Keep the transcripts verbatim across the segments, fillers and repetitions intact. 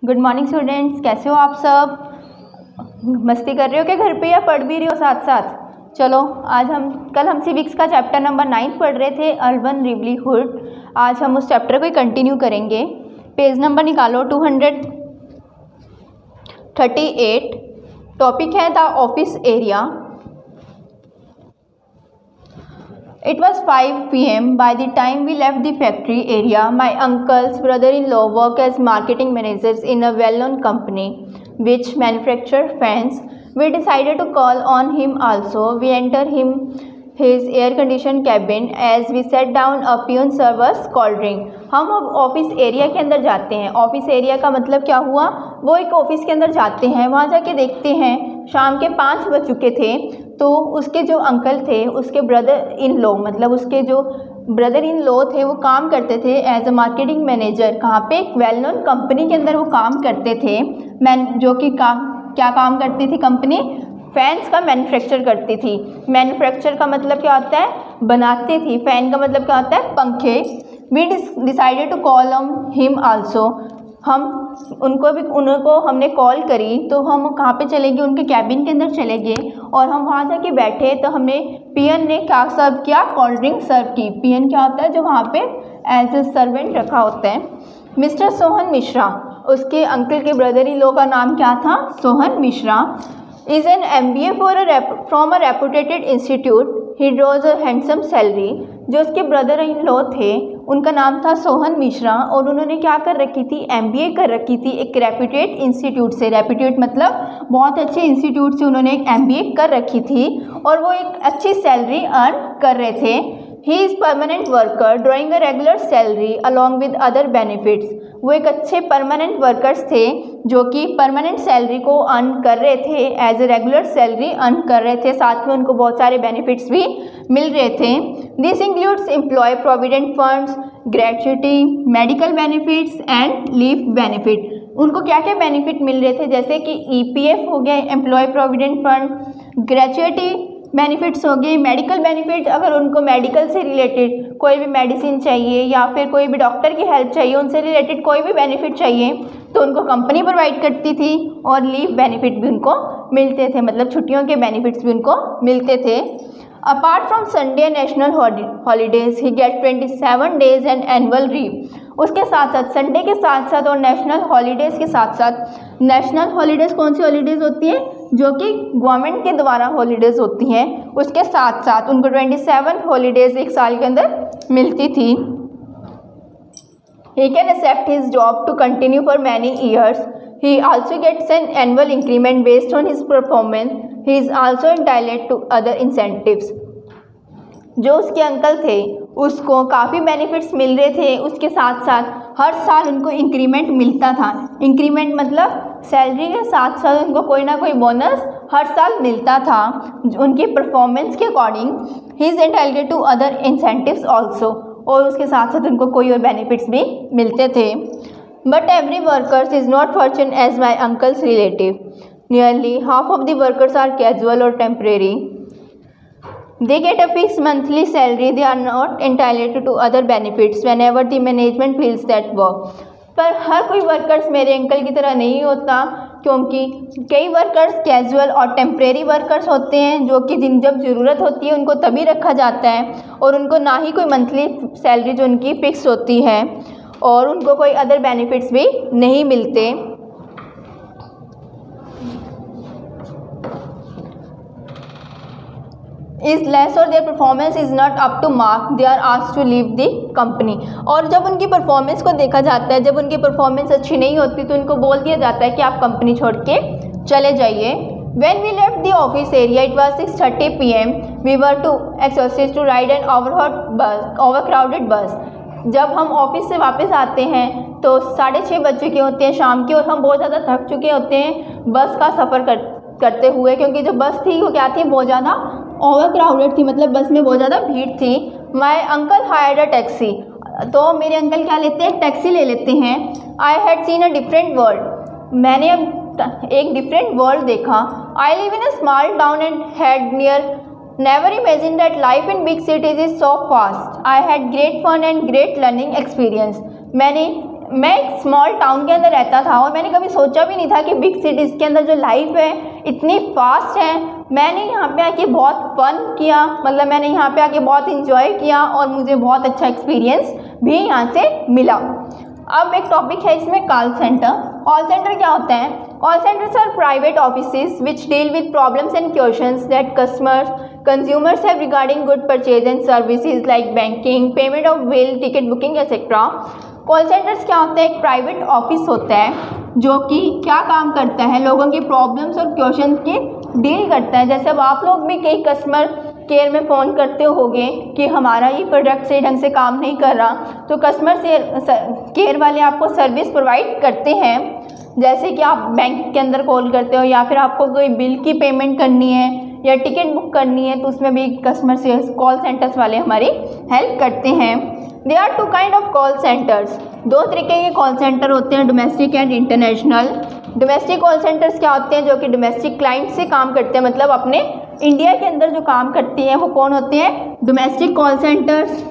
Good morning students, कैसे हो आप सब। मस्ती कर रहे हो क्या घर पे या पढ़ भी रहे हो साथ साथ। चलो आज हम कल हम सिविक्स का चैप्टर नंबर नाइन पढ़ रहे थे, अर्बन लिवलीहुड। आज हम उस चैप्टर को ही कंटिन्यू करेंगे। पेज नंबर निकालो two hundred thirty eight. Topic है the office area. It was five p m by the time we left the factory area. My uncle's brother-in-law worked as marketing managers in a well-known company which manufactured fans. We decided to call on him also. We entered him his air-conditioned cabin. As we sat down, a peon served us cold drink. हम अब office area के अंदर जाते हैं। Office area का मतलब क्या हुआ, वो एक ऑफिस के अंदर जाते हैं, वहाँ जाके देखते हैं शाम के पाँच बज चुके थे। तो उसके जो अंकल थे, उसके ब्रदर इन लॉ, मतलब उसके जो ब्रदर इन लॉ थे, वो काम करते थे एज अ मार्केटिंग मैनेजर। कहाँ पे, एक वेल नोन कंपनी के अंदर वो काम करते थे। मैन जो कि काम क्या काम करती थी कंपनी, फैंस का मैन्युफैक्चर करती थी। मैन्युफैक्चर का मतलब क्या होता है, बनाती थी। फैन का मतलब क्या होता है, पंखे। We decided to call him also. हम उनको भी उनको हमने कॉल करी, तो हम कहाँ पे चले गए, उनके कैबिन के अंदर चले गए और हम वहाँ जाके बैठे। तो हमने पियन ने क्या सर्व किया, कोल्ड ड्रिंक सर्व की। पियन क्या होता है, जो वहाँ पे एज ए सर्वेंट रखा होता है। मिस्टर सोहन मिश्रा, उसके अंकल के ब्रदर इन लॉ का नाम क्या था, Sohan Mishra, is an M B A for from a reputed institute. He draws a handsome salary. जो उसके ब्रदर इन लॉ थे, उनका नाम था सोहन मिश्रा और उन्होंने क्या कर रखी थी, एम बी ए कर रखी थी एक रेप्यूटेड इंस्टीट्यूट से। रेप्यूटेड मतलब बहुत अच्छे इंस्टीट्यूट से उन्होंने एक एम बी ए कर रखी थी और वो एक अच्छी सैलरी अर्न कर रहे थे। He is permanent worker drawing a regular salary along with other benefits. वो एक अच्छे परमानेंट वर्कर्स थे जो कि परमानेंट सैलरी को अर्न कर रहे थे, as a regular salary earn कर रहे थे, साथ में उनको बहुत सारे बेनिफिट्स भी मिल रहे थे। This includes employ provident funds, gratuity, medical benefits and leave benefit. उनको क्या क्या बेनिफिट मिल रहे थे, जैसे कि ई पी एफ हो गया, employ provident fund, gratuity benefits हो गए, मेडिकल बेनिफिट, अगर उनको मेडिकल से रिलेटेड कोई भी मेडिसिन चाहिए या फिर कोई भी डॉक्टर की हेल्प चाहिए, उनसे रिलेटेड कोई भी बेनिफिट चाहिए तो उनको कंपनी प्रोवाइड करती थी। और लीव बेनिफिट भी उनको मिलते थे, मतलब छुट्टियों के बेनिफिट्स भी उनको मिलते थे। Apart from Sunday national holidays he get twenty seven days and annual leave. उसके साथ साथ संडे के साथ साथ और नेशनल हॉलीडेज़ के साथ साथ, नेशनल हॉलीडेज़ कौन सी हॉलीडेज़ होती हैं, जो कि गवर्नमेंट के द्वारा हॉलीडेज़ होती हैं, उसके साथ साथ उनको ट्वेंटी सेवन हॉलीडेज़ एक साल के अंदर मिलती थी। He can accept his job to continue for many years. He also gets an annual increment based on his performance. He is also entitled to other incentives. जो उसके अंकल थे उसको काफ़ी बेनिफिट्स मिल रहे थे, उसके साथ साथ हर साल उनको इंक्रीमेंट मिलता था। इंक्रीमेंट मतलब सैलरी के साथ साथ उनको कोई ना कोई बोनस हर साल मिलता था उनके परफॉर्मेंस के according. He is entitled to other incentives also, और उसके साथ साथ उनको कोई और बेनिफिट्स भी मिलते थे। But every workers is not fortunate as my uncles relative. Nearly half of the workers are casual और temporary. They get a fixed monthly salary. They are not entitled to other benefits whenever the management feels that work. पर हर कोई workers मेरे uncle की तरह नहीं होता, क्योंकि कई वर्कर्स कैजुअल और टेम्परेरी वर्कर्स होते हैं जो कि दिन जब ज़रूरत होती है उनको तभी रखा जाता है और उनको ना ही कोई मंथली सैलरी जो उनकी फ़िक्स होती है और उनको कोई अदर बेनिफिट्स भी नहीं मिलते। इज़ लेस और their performance is not up to mark, they are asked to leave the company. और जब उनकी परफॉर्मेंस को देखा जाता है, जब उनकी परफॉर्मेंस अच्छी नहीं होती तो उनको बोल दिया जाता है कि आप कंपनी छोड़ के चले जाइए। When we left the office area it was six thirty P M. We were too exhausted to ride an overhot bus over crowded बस। जब हम ऑफिस से वापस आते हैं तो साढ़े छः बज चुके होते हैं शाम के और हम बहुत ज़्यादा थक चुके होते हैं बस का सफ़र कर करते हुए, क्योंकि जो बस थी वो क्या थी, बहुत ज़्यादा ओवर क्राउडेड थी, मतलब बस में बहुत ज़्यादा भीड़ थी। My uncle hired a taxi. तो मेरे अंकल क्या लेते हैं, टैक्सी ले लेते हैं। I had seen a different world. मैंने एक डिफरेंट वर्ल्ड देखा। I live in a small town and had near never imagine that life in big cities is so fast. I had great fun and great learning experience. मैंने मैं एक small town के अंदर रहता था और मैंने कभी सोचा भी नहीं था कि बिग सिटीज़ के अंदर जो लाइफ है इतनी फास्ट है। मैंने यहाँ पे आके बहुत फन किया, मतलब मैंने यहाँ पे आके बहुत इंजॉय किया और मुझे बहुत अच्छा एक्सपीरियंस भी यहाँ से मिला। अब एक टॉपिक है इसमें कॉल सेंटर। कॉल सेंटर क्या होता है? Call centres are private offices which deal with problems and questions that customers consumers have regarding good purchase and services like banking, payment of bill, ticket booking etcetera. Call centres क्या होता है? एक private office होता है जो कि क्या काम करता है, लोगों की प्रॉब्लम्स और क्वेश्चन की डील करता है। जैसे अब आप लोग भी कई कस्टमर केयर में फ़ोन करते होगे कि हमारा ये प्रोडक्ट सही ढंग से काम नहीं कर रहा, तो कस्टमर केयर वाले आपको सर्विस प्रोवाइड करते हैं। जैसे कि आप बैंक के अंदर कॉल करते हो या फिर आपको कोई बिल की पेमेंट करनी है या टिकट बुक करनी है, तो उसमें भी कस्टमर सर्विस कॉल सेंटर्स वाले हमारी हेल्प करते हैं। They are two kind of call centres. दो तरीके के कॉल सेंटर होते हैं, domestic and international. Domestic call centres क्या होते हैं? जो कि डोमेस्टिक क्लाइंट से काम करते हैं, मतलब अपने इंडिया के अंदर जो काम करती हैं वो कौन होते हैं? Domestic call centres.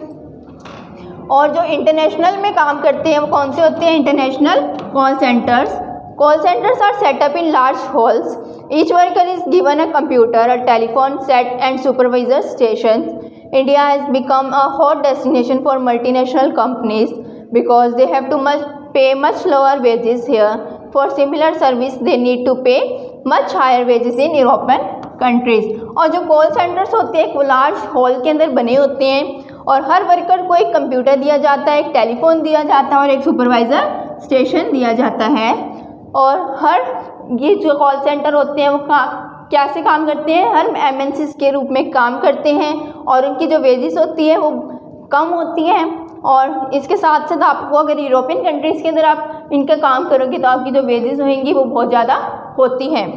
और जो इंटरनेशनल में काम करते हैं वो कौन से होते हैं? International call centres. Call centers are set up in large halls. Each worker is given a computer, a telephone set, and supervisor stations. India has become a hot destination for multinational companies because they have to much pay much lower wages here. For similar service, they need to pay much higher wages in European countries. और जो call centers होते हैं एक large hall के अंदर बने होते हैं और हर वर्कर को एक कंप्यूटर दिया जाता है, एक टेलीफोन दिया जाता है और एक सुपरवाइज़र स्टेशन दिया जाता है। और हर ये जो कॉल सेंटर होते हैं वो का कैसे काम करते हैं? हर एमएनसीज के रूप में काम करते हैं और उनकी जो वेजेस होती है वो कम होती है। और इसके साथ साथ आपको अगर यूरोपियन कंट्रीज़ के अंदर आप इनका काम करोगे तो आपकी जो वेजेस होंगी वो बहुत ज़्यादा होती हैं।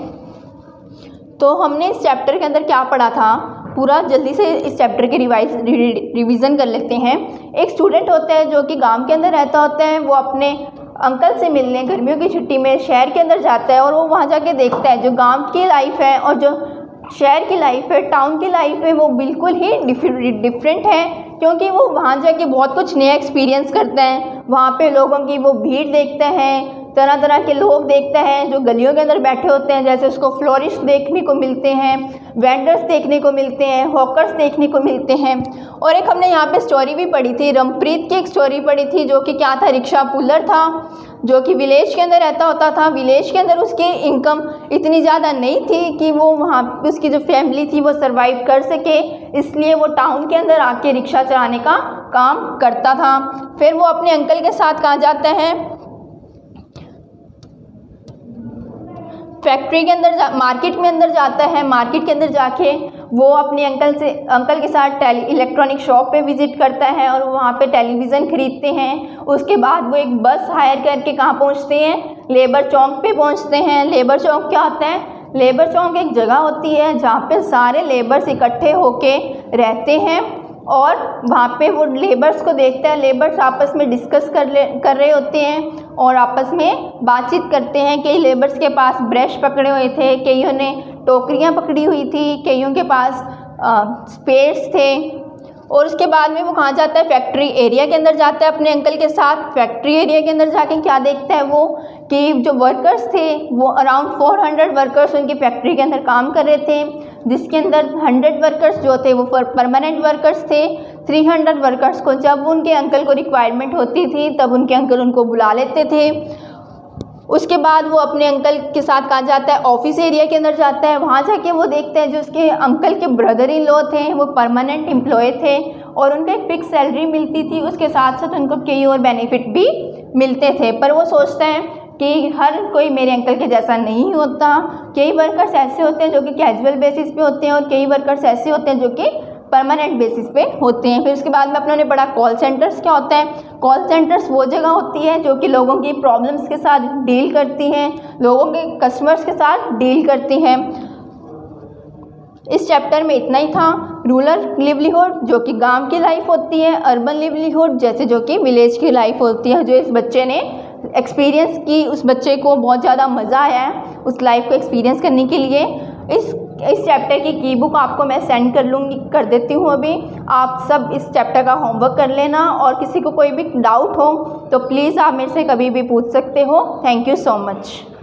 तो हमने इस चैप्टर के अंदर क्या पढ़ा था, पूरा जल्दी से इस चैप्टर के रिवाइज रिविज़न कर लेते हैं। एक स्टूडेंट होता है जो कि गांव के अंदर रहता होता है, वो अपने अंकल से मिलने गर्मियों की छुट्टी में शहर के अंदर जाता है और वो वहाँ जाके देखता है जो गांव की लाइफ है और जो शहर की लाइफ है, टाउन की लाइफ है, वो बिल्कुल ही डिफरेंट है। क्योंकि वो वहाँ जाके बहुत कुछ नया एक्सपीरियंस करते हैं। वहाँ पे लोगों की वो भीड़ देखते हैं, तरह तरह के लोग देखते हैं जो गलियों के अंदर बैठे होते हैं। जैसे उसको फ्लोरिस्ट देखने को मिलते हैं, वेंडर्स देखने को मिलते हैं, हॉकर्स देखने को मिलते हैं। और एक हमने यहाँ पे स्टोरी भी पढ़ी थी, रमप्रीत की एक स्टोरी पढ़ी थी जो कि क्या था, रिक्शा पुलर था जो कि विलेज के अंदर रहता होता था। विलेज के अंदर उसकी इनकम इतनी ज़्यादा नहीं थी कि वो वहाँ पे उसकी जो फैमिली थी वो सरवाइव कर सके, इसलिए वो टाउन के अंदर आके रिक्शा चलाने का काम करता था। फिर वो अपने अंकल के साथ कहाँ जाता है, फैक्ट्री के अंदर जा मार्केट में अंदर जाता है। मार्केट के अंदर जाके वो अपने अंकल से अंकल के साथ टेली इलेक्ट्रॉनिक शॉप पे विज़िट करता है और वहाँ पे टेलीविज़न खरीदते हैं। उसके बाद वो एक बस हायर करके कहाँ पहुँचते हैं, लेबर चौक पे पहुँचते हैं। लेबर चौक क्या होता है? लेबर चौक एक जगह होती है जहाँ पे सारे लेबर्स इकट्ठे होके रहते हैं और वहाँ पे वो लेबर्स को देखते हैं। लेबर्स आपस में डिस्कस कर ले कर रहे होते हैं और आपस में बातचीत करते हैं। कई लेबर्स के पास ब्रश पकड़े हुए थे, कईयों ने टोकरियाँ पकड़ी हुई थी, कईयों के पास स्पेयर्स थे। और उसके बाद में वो कहाँ जाता है, फैक्ट्री एरिया के अंदर जाता है अपने अंकल के साथ। फैक्ट्री एरिया के अंदर जाके क्या देखता है वो कि जो वर्कर्स थे वो अराउंड चार सौ वर्कर्स उनकी फैक्ट्री के अंदर काम कर रहे थे, जिसके अंदर सौ वर्कर्स जो थे वो परमानेंट वर्कर्स थे। तीन सौ वर्कर्स को जब उनके अंकल को रिक्वायरमेंट होती थी तब उनके अंकल उनको बुला लेते थे। उसके बाद वो अपने अंकल के साथ कहाँ जाता है, ऑफिस एरिया के अंदर जाता है। वहाँ जाके वो देखते हैं जो उसके अंकल के ब्रदर इन लॉ थे वो परमानेंट एम्प्लॉय थे और उनको एक फिक्स सैलरी मिलती थी, उसके साथ साथ उनको कई और बेनिफिट भी मिलते थे। पर वो सोचते हैं कि हर कोई मेरे अंकल के जैसा नहीं होता। कई वर्कर्स ऐसे होते हैं जो कि कैजुअल बेसिस पे होते हैं और कई वर्कर्स ऐसे होते हैं जो कि परमानेंट बेसिस पे होते हैं। फिर उसके बाद में अपने पढ़ा कॉल सेंटर्स क्या होता है। कॉल सेंटर्स वो जगह होती है जो कि लोगों की प्रॉब्लम्स के साथ डील करती हैं, लोगों के कस्टमर्स के साथ डील करती हैं। इस चैप्टर में इतना ही था। रूरल लिवलीहुड जो कि गांव की लाइफ होती है, अर्बन लिवलीहुड जैसे जो कि विलेज की लाइफ होती है। जो इस बच्चे ने एक्सपीरियंस की, उस बच्चे को बहुत ज़्यादा मज़ा आया है उस लाइफ को एक्सपीरियंस करने के लिए। इस इस चैप्टर की की बुक आपको मैं सेंड कर लूँगी कर देती हूँ अभी। आप सब इस चैप्टर का होमवर्क कर लेना और किसी को कोई भी डाउट हो तो प्लीज़ आप मेरे से कभी भी पूछ सकते हो। Thank you so much.